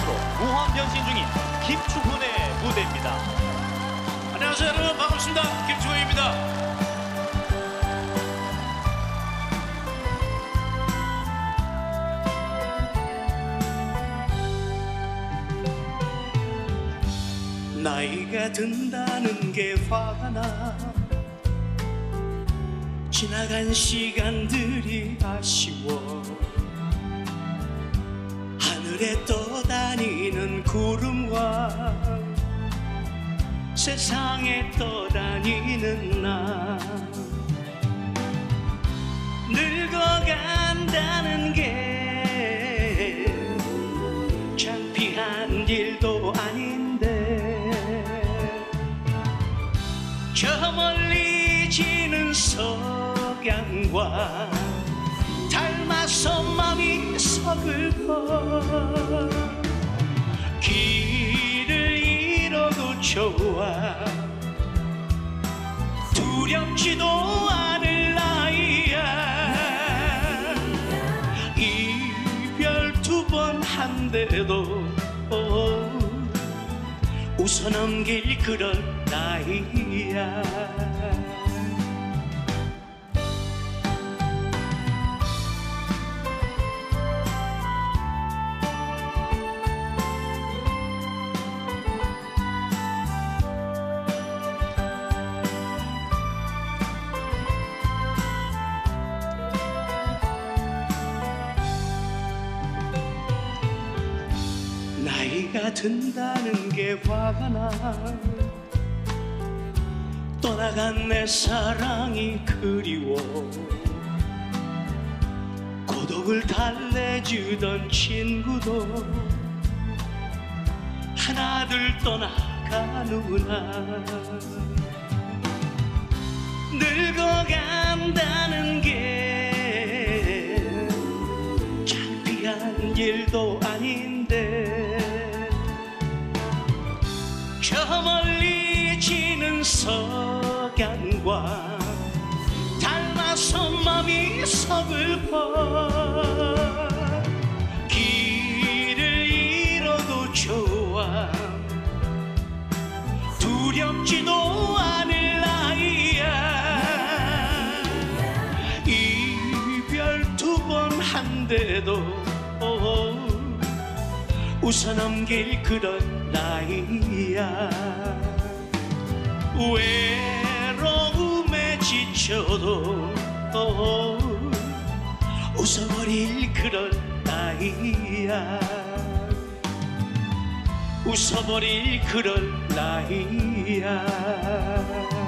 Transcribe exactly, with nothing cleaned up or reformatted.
가수로 모험 변신 중인 김추훈의 무대입니다. 안녕하세요 여러분, 반갑습니다. 김추훈입니다. 나이가 든다는 게 화가 나, 지나간 시간들이 아쉬워. 하늘에 떠다니는 구름과 세상에 떠다니는 나, 늙어간다는 게 창피한 일도 아닌데, 저 멀리 지는 석양과 닮아서 맘이 서글퍼. 길을 잃어도 좋아, 두렵지도 않을 나이야. 이별 두 번 한데도 웃어 넘길 그런 나이야. 나이가 든다는 게 화가 나, 떠나간 내 사랑이 그리워. 고독을 달래주던 친구도 하나둘 떠나가는구나. 늙어간다는 게 창피한 일도 아닌데, 저 멀리 지는 석양과 닮아서 맘이 서글퍼. 길을 잃어도 좋아, 두렵지도 않을 나이야. 이별 두 번 한데도 웃어 넘길 그런 나이야. 외로움에 지쳐도 웃어버릴 그런 나이야. 웃어버릴 그런 나이야.